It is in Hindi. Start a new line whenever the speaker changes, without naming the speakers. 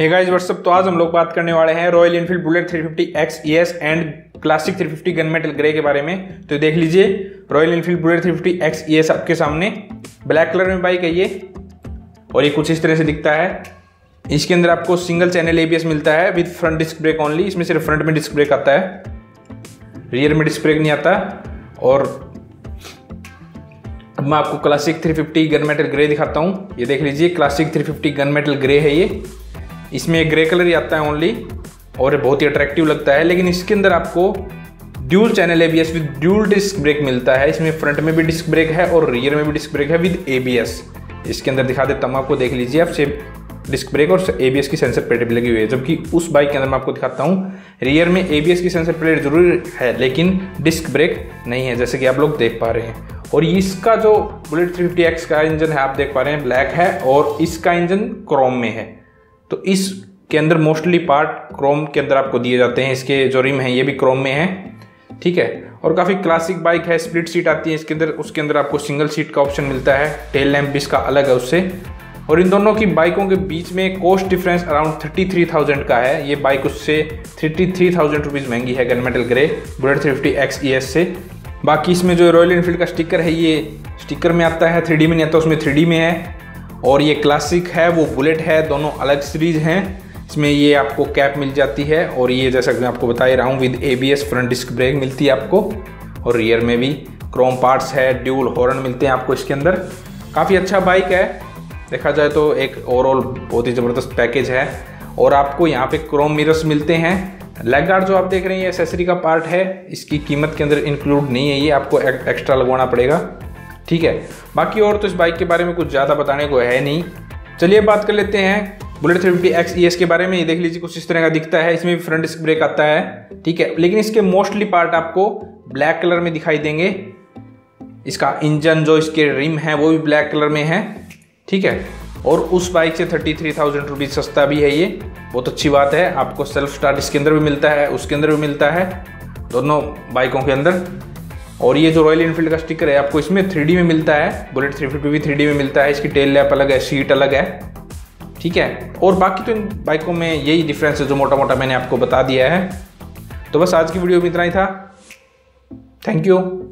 Hey guys what's up. तो आज हम लोग बात करने वाले हैं Royal Enfield Bullet 350X ES and Classic 350 gun metal grey के बारे में। तो देख लीजिए, royal Enfield Bullet 350X ES आपके सामने ब्लैक कलर में बाइक है ये, और ये कुछ इस तरह से दिखता है। इसके अंदर आपको सिंगल चैनल ABS मिलता है with front disc brake only. इसमें सिर्फ फ्रंट में डिस्क ब्रेक आता है, रियर में डिस्क ब्रेक नहीं आता। और अब मैं आपको क्लासिक 350 गन मेटल ग्रे दिखाता हूँ। ये देख लीजिए, क्लासिक 350 गन मेटल ग्रे है ये। इसमें ग्रे कलर ही आता है ओनली, और बहुत ही अट्रैक्टिव लगता है। लेकिन इसके अंदर आपको dual channel ABS with dual disc brake मिलता है। इसमें फ्रंट में भी डिस्क ब्रेक है और रियर में भी डिस्क ब्रेक है विद ABS। इसके अंदर दिखा देता हूँ आपको, देख लीजिए आप, सेम डिस्क ब्रेक और ABS की सेंसर प्लेट भी लगी हुई है। जबकि उस बाइक के अंदर मैं आपको दिखाता हूँ, रियर में ABS की सेंसर प्लेट जरूर है लेकिन डिस्क ब्रेक नहीं है, जैसे कि आप लोग देख पा रहे हैं। और इसका जो बुलेट 350X का इंजन है आप देख पा रहे हैं, ब्लैक है और इसका इंजन क्रोम में है। तो इसके अंदर मोस्टली पार्ट क्रोम के अंदर आपको दिए जाते हैं। इसके जो रिम है ये भी क्रोम में है, ठीक है। और काफ़ी क्लासिक बाइक है, स्प्लिट सीट आती है इसके अंदर। उसके अंदर आपको सिंगल सीट का ऑप्शन मिलता है, टेल लैंप भी इसका अलग है उससे। और इन दोनों की बाइकों के बीच में कॉस्ट डिफरेंस अराउंड 33,000 का है। ये बाइक उससे 33,000 रुपीज़ महंगी है gun metal grey Bullet 350X ES से। बाकी इसमें जो रॉयल एनफील्ड का स्टिकर है ये स्टिकर में आता है, 3D में नहीं आता, उसमें 3D में है। और ये क्लासिक है, वो बुलेट है, दोनों अलग सीरीज हैं। इसमें ये आपको कैप मिल जाती है, और ये जैसा कि मैं आपको बता ही रहा हूँ with ABS front disc brake मिलती है आपको। और रियर में भी क्रोम पार्ट्स है, ड्यूल हॉर्न मिलते हैं आपको इसके अंदर। काफ़ी अच्छा बाइक है, देखा जाए तो एक ओवरऑल बहुत ही ज़बरदस्त पैकेज है। और आपको यहाँ पे क्रोम मिरर्स मिलते हैं। लेग गार्ड जो आप देख रहे हैं ये एसेसरी का पार्ट है, इसकी कीमत के अंदर इंक्लूड नहीं है, ये आपको एक्स्ट्रा लगवाना पड़ेगा, ठीक है। बाकी और तो इस बाइक के बारे में कुछ ज़्यादा बताने को है नहीं। चलिए बात कर लेते हैं बुलेट 350X ES के बारे में। ये देख लीजिए, कुछ इस तरह का दिखता है। इसमें भी फ्रंट डिस्क ब्रेक आता है, ठीक है। लेकिन इसके मोस्टली पार्ट आपको ब्लैक कलर में दिखाई देंगे। इसका इंजन जो इसके रिम है वो भी ब्लैक कलर में है, ठीक है। और उस बाइक से 33,000 रुपीज़ सस्ता भी है ये, बहुत अच्छी बात है। आपको सेल्फ स्टार्ट इसके अंदर भी मिलता है, उसके अंदर भी मिलता है, दोनों बाइकों के अंदर। और ये जो रॉयल एनफील्ड का स्टिकर है आपको इसमें 3D में मिलता है, बुलेट 350 भी 3D में मिलता है। इसकी टेल लैंप अलग है, सीट अलग है, ठीक है। और बाकी तो इन बाइकों में यही डिफरेंस है जो मोटा मोटा मैंने आपको बता दिया है। तो बस आज की वीडियो में इतना ही था। Thank you.